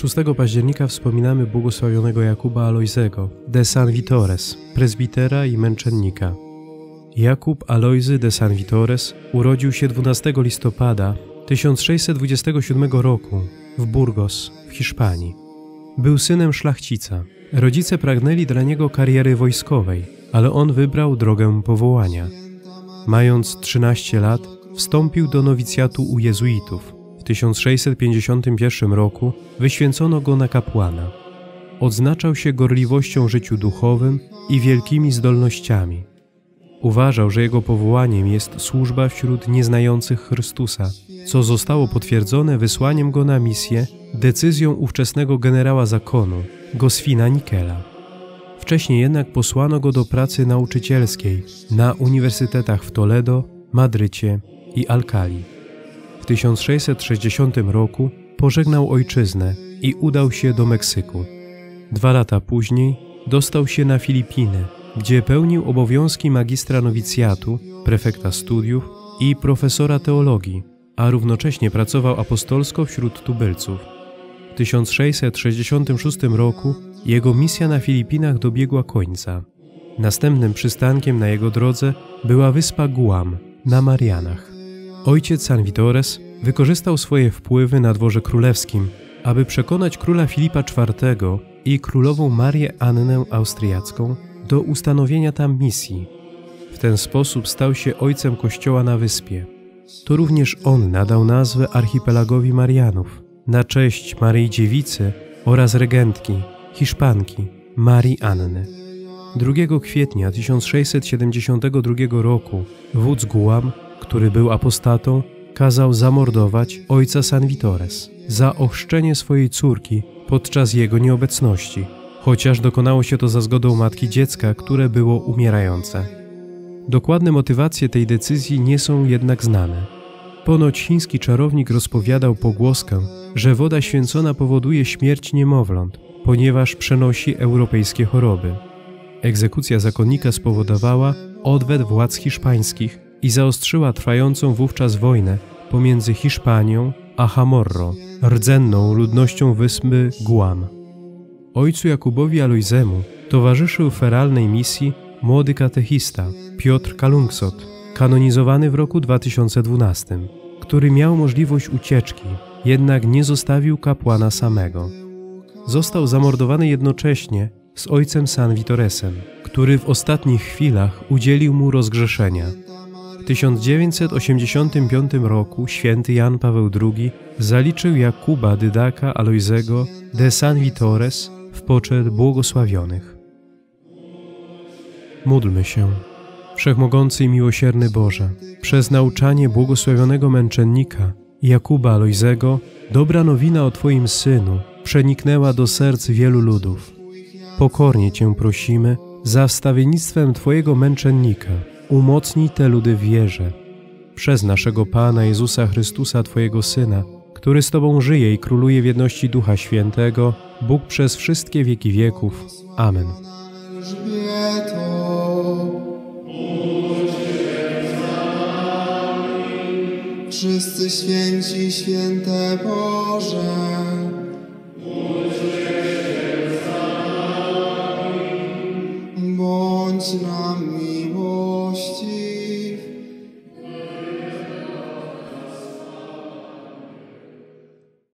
6 października wspominamy błogosławionego Jakuba Alojzego de San Vitores, prezbitera i męczennika. Jakub Alojzy de San Vitores urodził się 12 listopada 1627 roku w Burgos w Hiszpanii. Był synem szlachcica. Rodzice pragnęli dla niego kariery wojskowej, ale on wybrał drogę powołania. Mając 13 lat, wstąpił do nowicjatu u jezuitów. W 1651 roku wyświęcono go na kapłana. Odznaczał się gorliwością w życiu duchowym i wielkimi zdolnościami. Uważał, że jego powołaniem jest służba wśród nieznających Chrystusa, co zostało potwierdzone wysłaniem go na misję decyzją ówczesnego generała zakonu, Goswina Nikela. Wcześniej jednak posłano go do pracy nauczycielskiej na uniwersytetach w Toledo, Madrycie i Alcali. W 1660 roku pożegnał ojczyznę i udał się do Meksyku. 2 lata później dostał się na Filipiny, gdzie pełnił obowiązki magistra nowicjatu, prefekta studiów i profesora teologii, a równocześnie pracował apostolsko wśród tubylców. W 1666 roku jego misja na Filipinach dobiegła końca. Następnym przystankiem na jego drodze była wyspa Guam na Marianach. Ojciec San Vitores wykorzystał swoje wpływy na dworze królewskim, aby przekonać króla Filipa IV i królową Marię Annę Austriacką do ustanowienia tam misji. W ten sposób stał się ojcem kościoła na wyspie. To również on nadał nazwę archipelagowi Marianów na cześć Maryi Dziewicy oraz regentki, Hiszpanki, Marii Anny. 2 kwietnia 1672 roku wódz Guam, który był apostatą, kazał zamordować ojca San Vitores za ochrzczenie swojej córki podczas jego nieobecności, chociaż dokonało się to za zgodą matki dziecka, które było umierające. Dokładne motywacje tej decyzji nie są jednak znane. Ponoć chiński czarownik rozpowiadał pogłoskę, że woda święcona powoduje śmierć niemowląt, ponieważ przenosi europejskie choroby. Egzekucja zakonnika spowodowała odwet władz hiszpańskich i zaostrzyła trwającą wówczas wojnę pomiędzy Hiszpanią a Chamorro, rdzenną ludnością wyspy Guam. Ojcu Jakubowi Alojzemu towarzyszył w feralnej misji młody katechista Piotr Kalungsot, kanonizowany w roku 2012, który miał możliwość ucieczki, jednak nie zostawił kapłana samego. Został zamordowany jednocześnie z ojcem San Vitoresem, który w ostatnich chwilach udzielił mu rozgrzeszenia. W 1985 roku święty Jan Paweł II zaliczył Jakuba Dydaka Alojzego de San Vitores w poczet błogosławionych. Módlmy się. Wszechmogący i miłosierny Boże, przez nauczanie błogosławionego męczennika Jakuba Alojzego dobra nowina o Twoim Synu przeniknęła do serc wielu ludów. Pokornie Cię prosimy, za wstawiennictwem Twojego męczennika umocnij te ludy w wierze. Przez naszego Pana Jezusa Chrystusa, Twojego Syna, który z Tobą żyje i króluje w jedności Ducha Świętego, Bóg przez wszystkie wieki wieków. Amen. Wszyscy święci, święte Boże, bądź nam miłościwy.